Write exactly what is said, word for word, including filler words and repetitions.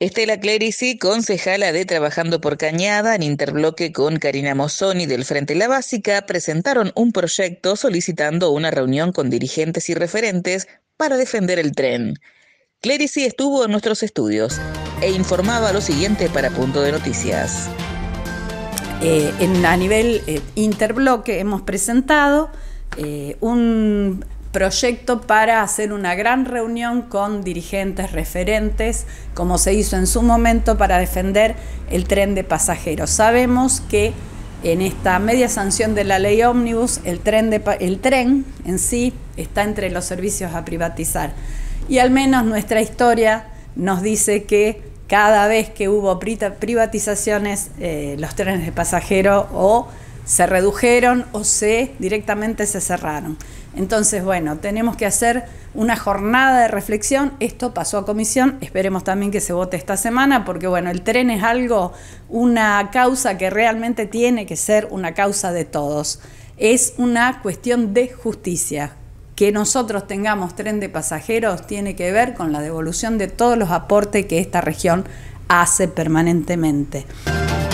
Estela Clerici, concejala de Trabajando por Cañada, en interbloque con Karina Mozzoni del Frente La Básica, presentaron un proyecto solicitando una reunión con dirigentes y referentes para defender el tren. Clerici estuvo en nuestros estudios e informaba lo siguiente para Punto de Noticias. Eh, en, a nivel eh, interbloque hemos presentado eh, un proyecto para hacer una gran reunión con dirigentes, referentes, como se hizo en su momento para defender el tren de pasajeros. Sabemos que en esta media sanción de la ley ómnibus, el tren, de, el tren en sí está entre los servicios a privatizar. Y al menos nuestra historia nos dice que cada vez que hubo privatizaciones, eh, los trenes de pasajeros o se redujeron o se directamente se cerraron. Entonces, bueno, tenemos que hacer una jornada de reflexión. Esto pasó a comisión, esperemos también que se vote esta semana, porque bueno, el tren es algo, una causa que realmente tiene que ser una causa de todos. Es una cuestión de justicia. Que nosotros tengamos tren de pasajeros tiene que ver con la devolución de todos los aportes que esta región hace permanentemente.